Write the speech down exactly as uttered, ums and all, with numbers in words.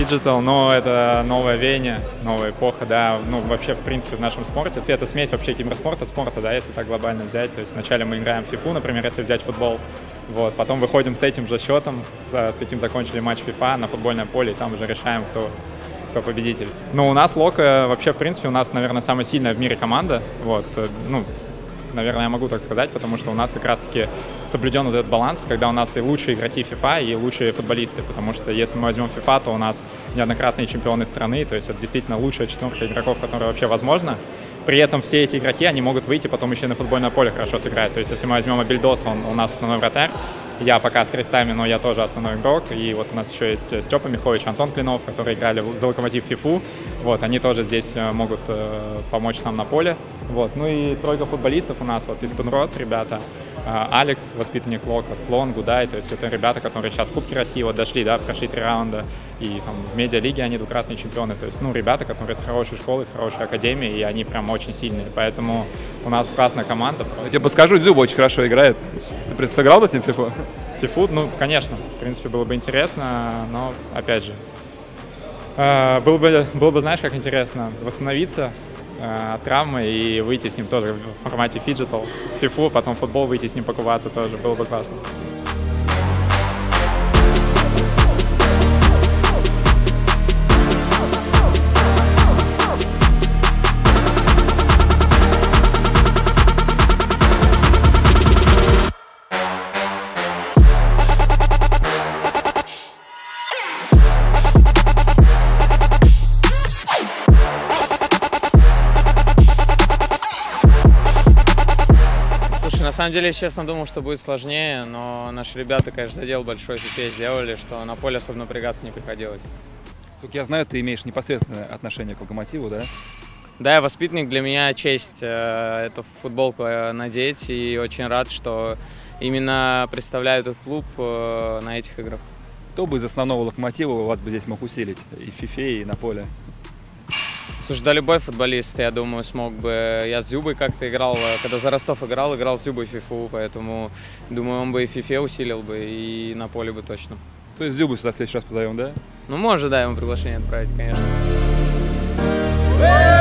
Digital, но это новое веяние, новая эпоха, да, ну, вообще, в принципе, в нашем спорте. Это смесь вообще киберспорта, спорта, да, если так глобально взять. То есть вначале мы играем в FIFA, например, если взять футбол, вот, потом выходим с этим же счетом, с, с каким закончили матч FIFA на футбольное поле, и там уже решаем, кто, кто победитель. Ну, у нас Лока, вообще, в принципе, у нас, наверное, самая сильная в мире команда, вот, ну, наверное, я могу так сказать, потому что у нас как раз-таки соблюден вот этот баланс, когда у нас и лучшие игроки FIFA, и лучшие футболисты, потому что если мы возьмем FIFA, то у нас неоднократные чемпионы страны, то есть это действительно лучшая четверка игроков, которая вообще возможна. При этом все эти игроки, они могут выйти потом еще и на футбольное поле хорошо сыграть. То есть если мы возьмем Абельдоса, он у нас основной вратарь, я пока с крестами, но я тоже основной игрок. И вот у нас еще есть Степа Михович, Антон Клинов, которые играли за Локомотив ФИФУ. Вот, они тоже здесь могут э, помочь нам на поле. Вот. Ну и тройка футболистов у нас, вот из Тунроц ребята. Э, Алекс, воспитанник Лока, Слон, Гудай. То есть это ребята, которые сейчас в Кубке России вот дошли, да, прошли три раунда. И там, в медиалиге они двукратные чемпионы. То есть, ну, ребята, которые с хорошей школы, с хорошей академией, и они прям очень сильные. Поэтому у нас классная команда. Я тебе подскажу, Дзюба очень хорошо играет. Ты сыграл бы с ним в фифу? Фифу, ну, конечно, в принципе, было бы интересно, но, опять же, э, было бы, было бы, знаешь, как интересно, восстановиться э, от травмы и выйти с ним тоже в формате фиджитал, фифу, потом в футбол выйти с ним покупаться тоже, было бы классно. На самом деле, честно, думал, что будет сложнее, но наши ребята, конечно, задел большой в фифе сделали, что на поле особо напрягаться не приходилось. Как я знаю, ты имеешь непосредственное отношение к Локомотиву, да? Да, я воспитанник, для меня честь э, эту футболку надеть, и очень рад, что именно представляю этот клуб э, на этих играх. Кто бы из основного Локомотива у вас бы здесь мог усилить и в фифе, и на поле? Слушай, да любой футболист, я думаю, смог бы. Я с Дзюбой как-то играл, когда за Ростов играл, играл с Дзюбой в фифу, поэтому, думаю, он бы и в фифе усилил бы, и на поле бы точно. То есть Дзюбу сюда в следующий раз позовем, да? Ну, может, да, ему приглашение отправить, конечно.